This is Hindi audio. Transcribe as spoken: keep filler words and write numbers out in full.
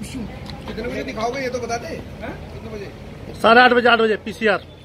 कितने बजे दिखाओगे ये तो बता दे। कितने बजे? साढ़े आठ बजे आठ बजे पीसीआर।